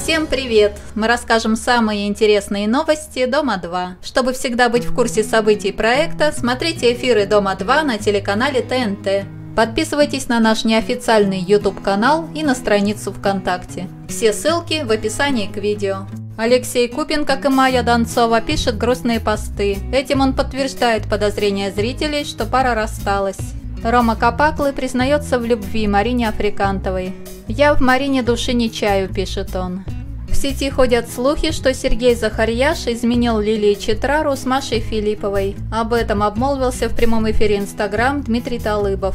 Всем привет! Мы расскажем самые интересные новости Дома-2. Чтобы всегда быть в курсе событий проекта, смотрите эфиры Дома-2 на телеканале ТНТ. Подписывайтесь на наш неофициальный YouTube-канал и на страницу ВКонтакте. Все ссылки в описании к видео. Алексей Купин, как и Майя Донцова, пишет грустные посты. Этим он подтверждает подозрения зрителей, что пара рассталась. Рома Капаклы признается в любви Марине Африкантовой. «Я в Марине души не чаю», – пишет он. В сети ходят слухи, что Сергей Захарьяш изменил Лилии Читрару с Машей Филипповой. Об этом обмолвился в прямом эфире Инстаграм Дмитрий Талыбов.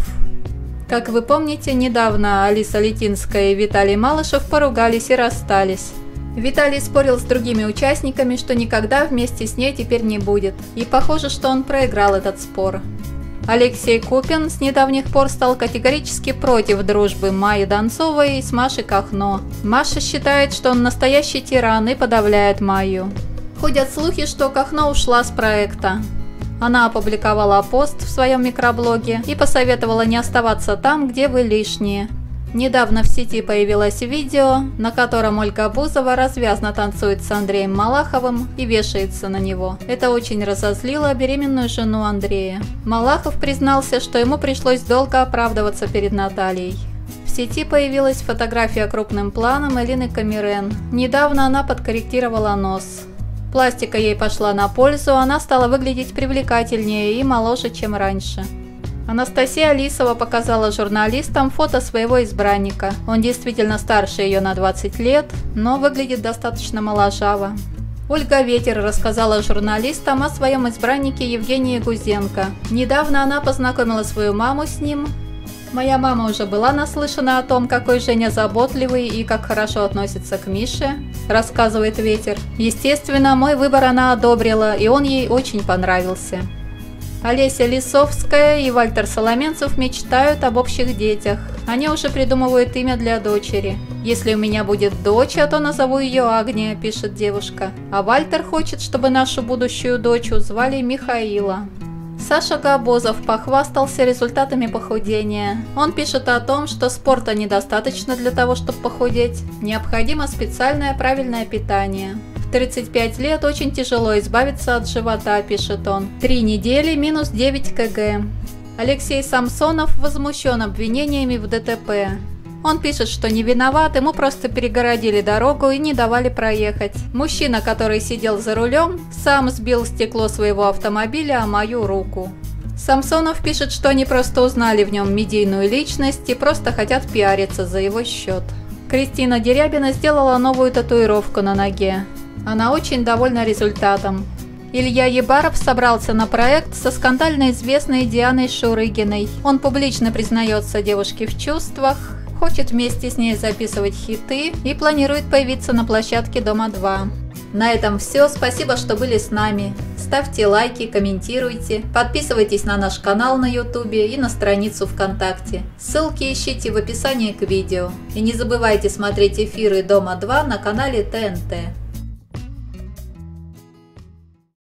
Как вы помните, недавно Алиса Литинская и Виталий Малышев поругались и расстались. Виталий спорил с другими участниками, что никогда вместе с ней теперь не будет. И похоже, что он проиграл этот спор. Алексей Купин с недавних пор стал категорически против дружбы Майи Донцовой с Машей Кахно. Маша считает, что он настоящий тиран и подавляет Майю. Ходят слухи, что Кахно ушла с проекта. Она опубликовала пост в своем микроблоге и посоветовала не оставаться там, где вы лишние. Недавно в сети появилось видео, на котором Ольга Бузова развязно танцует с Андреем Малаховым и вешается на него. Это очень разозлило беременную жену Андрея. Малахов признался, что ему пришлось долго оправдываться перед Натальей. В сети появилась фотография крупным планом Элины Камирен. Недавно она подкорректировала нос. Пластика ей пошла на пользу, она стала выглядеть привлекательнее и моложе, чем раньше. Анастасия Лисова показала журналистам фото своего избранника. Он действительно старше ее на 20 лет, но выглядит достаточно моложаво. Ольга Ветер рассказала журналистам о своем избраннике Евгении Гузенко. Недавно она познакомила свою маму с ним. «Моя мама уже была наслышана о том, какой Женя заботливый и как хорошо относится к Мише», – рассказывает Ветер. «Естественно, мой выбор она одобрила, и он ей очень понравился». Олеся Лисовская и Вальтер Соломенцев мечтают об общих детях. Они уже придумывают имя для дочери. «Если у меня будет дочь, то назову ее Агния», – пишет девушка. А Вальтер хочет, чтобы нашу будущую дочь звали Михаила. Саша Габозов похвастался результатами похудения. Он пишет о том, что спорта недостаточно для того, чтобы похудеть. Необходимо специальное правильное питание. В 35 лет очень тяжело избавиться от живота, пишет он. 3 недели минус 9 кг. Алексей Самсонов возмущен обвинениями в ДТП. Он пишет, что не виноват, ему просто перегородили дорогу и не давали проехать. Мужчина, который сидел за рулем, сам сбил стекло своего автомобиля о мою руку. Самсонов пишет, что они просто узнали в нем медийную личность и просто хотят пиариться за его счет. Кристина Дерябина сделала новую татуировку на ноге. Она очень довольна результатом. Илья Ебаров собрался на проект со скандально известной Дианой Шурыгиной. Он публично признается девушке в чувствах, хочет вместе с ней записывать хиты и планирует появиться на площадке Дома-2. На этом все. Спасибо, что были с нами. Ставьте лайки, комментируйте, подписывайтесь на наш канал на YouTube и на страницу ВКонтакте. Ссылки ищите в описании к видео. И не забывайте смотреть эфиры Дома-2 на канале ТНТ.